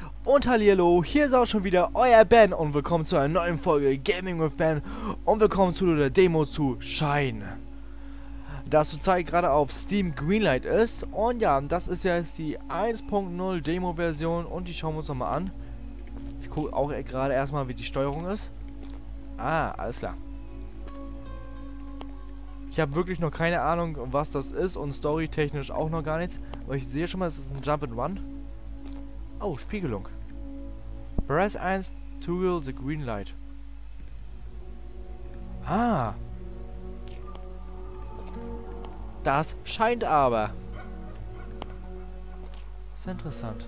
Und hallihallo, hier ist auch schon wieder euer Ben und willkommen zu einer neuen Folge Gaming with Ben und willkommen zu der Demo zu Shine. Das zurzeit gerade auf Steam Greenlight ist und ja, das ist jetzt die 1.0 Demo-Version und die schauen wir uns nochmal an. Ich gucke auch gerade erstmal, wie die Steuerung ist. Ah, alles klar. Ich habe wirklich noch keine Ahnung, was das ist und storytechnisch auch noch gar nichts, aber ich sehe schon mal, es ist ein Jump and Run. Oh, Spiegelung. Press 1 toggle the green light. Ah. Das scheint aber. Das ist interessant.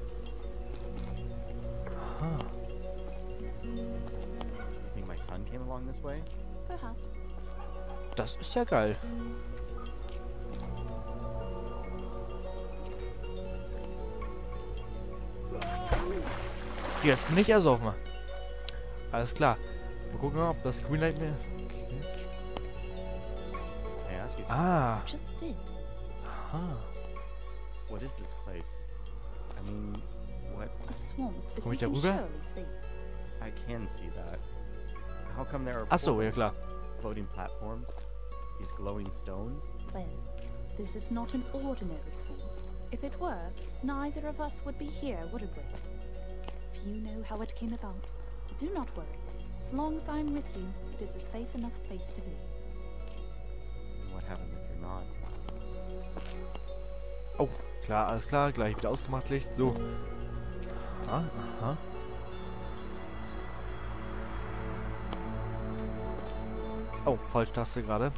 Aha. You think my son came along this way? Perhaps. Das ist ja geil. Jetzt bin ich ersoffen. Alles klar. Mal gucken, ob das Greenlight mir... Okay. Can I ask you something? Ah. Just did. Aha. What is this place? I mean, what? A swamp, as Komm you ich da can rüber? surely see. I can see that. How come there are Ach so, ja portals, klar. floating platforms? These glowing stones? Well, this is not an ordinary swamp. If it were, neither of us would be here, would we? Few know how it came about. But do not worry. As long as I'm with you, it is a safe enough place to be. And what happens if you're not? Oh, klar, alles klar. Gleich wieder ausgemacht Licht. So. Aha, aha. Oh, falsche Taste gerade.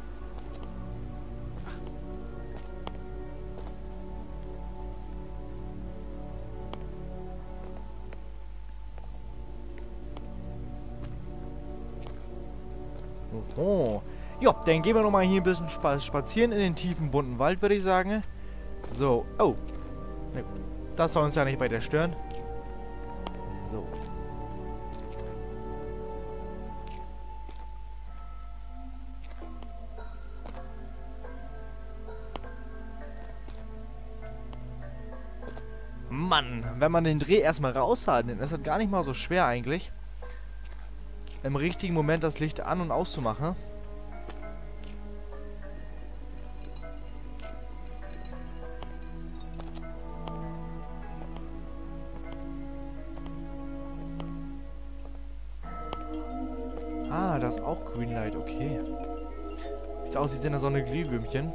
Oh. Ja, dann gehen wir nochmal hier ein bisschen spazieren in den tiefen, bunten Wald, würde ich sagen. So. Oh. Ne, das soll uns ja nicht weiter stören. So. Mann, wenn man den Dreh erstmal raus hat, dann ist das gar nicht mal so schwer eigentlich. Im richtigen Moment das Licht an- und auszumachen. Ah, das ist auch Greenlight, okay. Sieht aus, als sind da so eine Glühwürmchen.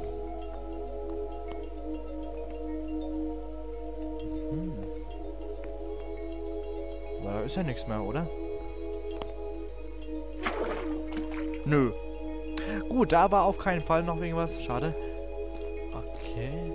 Aber da ist ja nichts mehr, oder? Nö. Gut, da war auf keinen Fall noch irgendwas. Schade. Okay.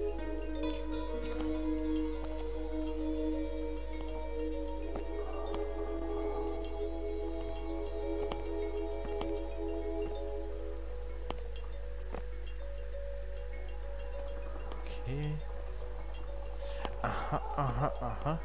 Okay. Aha, aha, aha.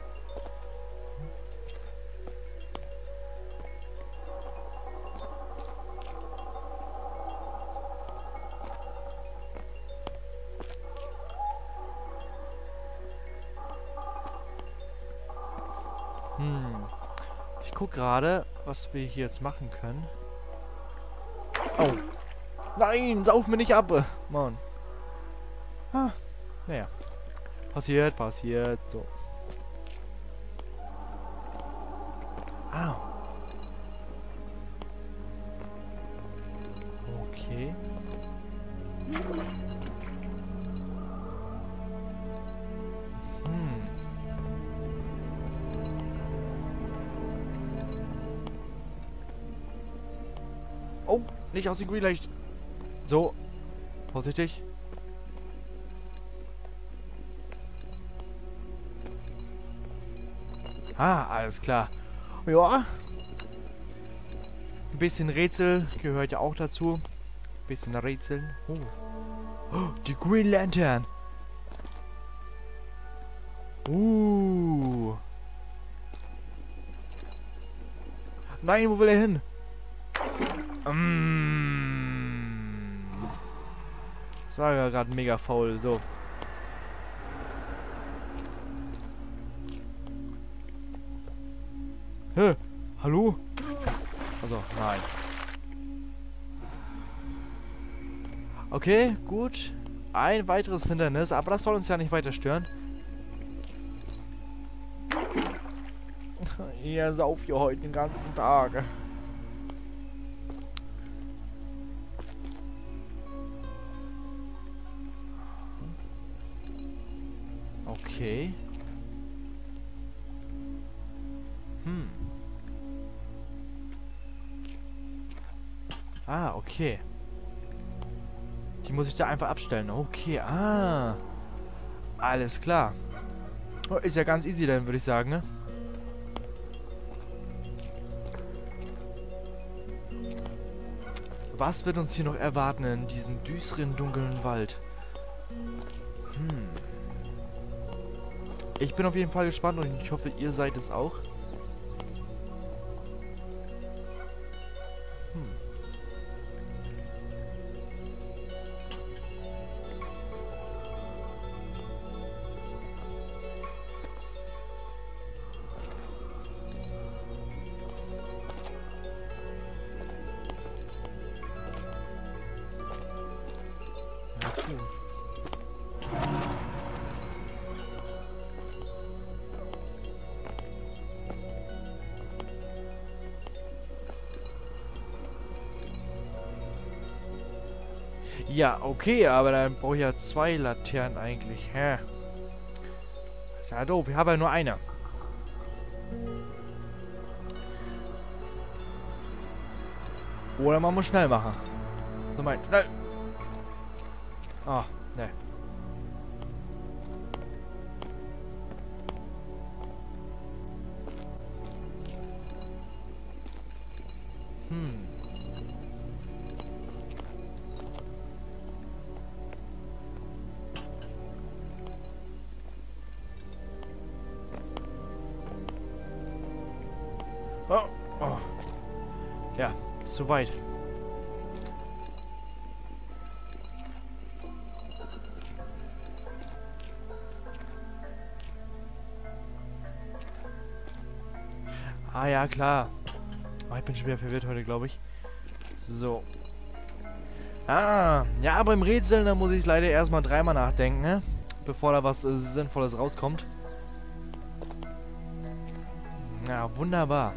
Ich guck gerade, was wir hier jetzt machen können. Oh. Nein, sauf mir nicht ab. Mann. Ah, naja. Passiert, passiert. So. Au. Okay. Oh, nicht aus dem Greenlight. So. Vorsichtig. Ah, alles klar. Ja. Ein bisschen Rätsel gehört ja auch dazu. Ein bisschen Rätseln. Oh. Oh, die Green Lantern. Nein, wo will er hin? Das war ja gerade mega faul. So. Hä? Hallo? Also, nein. Okay, gut. Ein weiteres Hindernis, aber das soll uns ja nicht weiter stören. Ihr sauft hier heute den ganzen Tag. Okay. Ah, okay. Die muss ich da einfach abstellen. Okay, alles klar. Oh, ist ja ganz easy dann, würde ich sagen, ne? Was wird uns hier noch erwarten in diesem düsteren, dunklen Wald? Ich bin auf jeden Fall gespannt und ich hoffe, ihr seid es auch. Ja, cool. Ja, okay, aber dann brauche ich ja 2 Laternen eigentlich. Hä? Ist ja doof, ich habe ja nur eine. Oder man muss schnell machen. So mein, schnell. Ah, ne. Oh, oh. Ja, ist zu weit. Ah ja, klar. Oh, ich bin schon wieder verwirrt heute, glaube ich. So. Ah, ja, aber im Rätseln, da muss ich leider erstmal 3-mal nachdenken, ne? Bevor da was Sinnvolles rauskommt. Ja, wunderbar.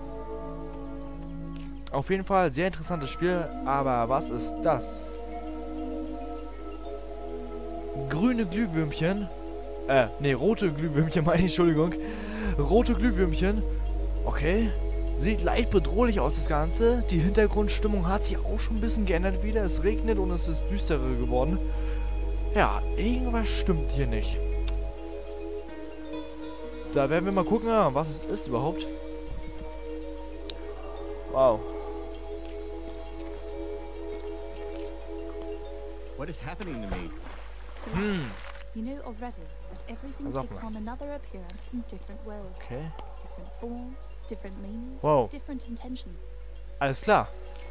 Auf jeden Fall sehr interessantes Spiel, aber was ist das? Grüne Glühwürmchen. Ne, rote Glühwürmchen meine ich, Entschuldigung. Rote Glühwürmchen. Okay. Sieht leicht bedrohlich aus, das Ganze. Die Hintergrundstimmung hat sich auch schon ein bisschen geändert wieder. Es regnet und es ist düsterer geworden. Ja, irgendwas stimmt hier nicht. Da werden wir mal gucken, was es ist überhaupt. Wow. What is happening to me? You know already that everything Pass auf takes mal. on another appearance in different worlds. Okay. Different forms, different meanings, Wow. different intentions. Alles klar.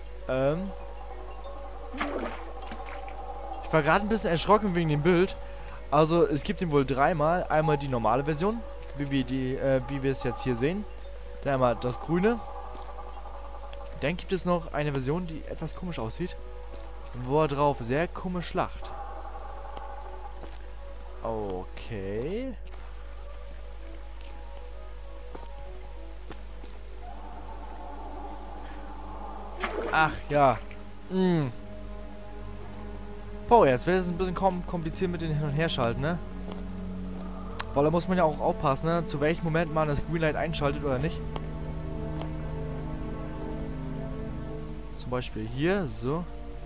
Ich war gerade ein bisschen erschrocken wegen dem Bild. Also es gibt ihn wohl 3-mal. Einmal die normale Version, wie wir es jetzt hier sehen. Dann einmal das grüne. Dann gibt es noch eine Version, die etwas komisch aussieht. Wo er drauf sehr komisch lacht. Okay. Ach ja. Boah, jetzt wird es ein bisschen kompliziert mit den Hin- und Herschalten, ne? Weil da muss man ja auch aufpassen, ne? Zu welchem Moment man das Greenlight einschaltet oder nicht. Zum Beispiel hier, so.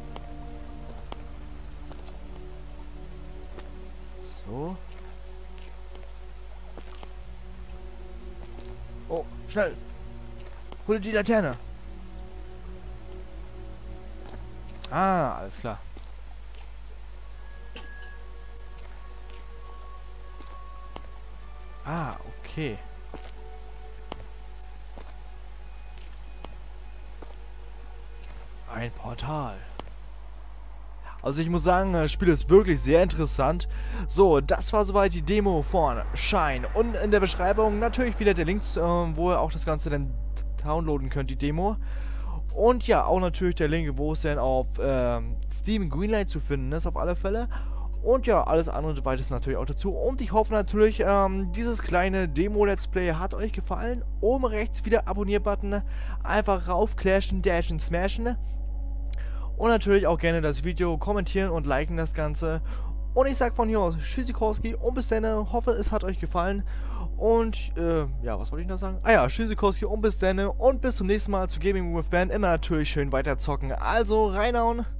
So. Oh, schnell. Hol dir die Laterne. Ah, alles klar. Ah, okay. Ein Portal. Also ich muss sagen, das Spiel ist wirklich sehr interessant. So, das war soweit die Demo von Shine. Und in der Beschreibung natürlich wieder der Link, wo ihr auch das Ganze dann downloaden könnt, die Demo. Und ja, auch natürlich der Link, wo es dann auf Steam Greenlight zu finden ist, auf alle Fälle. Und ja, alles andere weiteres natürlich auch dazu. Und ich hoffe natürlich, dieses kleine Demo-Let's Play hat euch gefallen. Oben rechts wieder Abonnier-Button. Einfach raufclashen, dashen, smashen. Und natürlich auch gerne das Video kommentieren und liken das Ganze. Und ich sag von hier aus Tschüssikowski und bis dann. Hoffe, es hat euch gefallen. Und, ja, was wollte ich noch sagen? Ah ja, Tschüssikowski und bis dann. Und bis zum nächsten Mal zu Gaming with Ben. Immer natürlich schön weiter zocken. Also, reinhauen.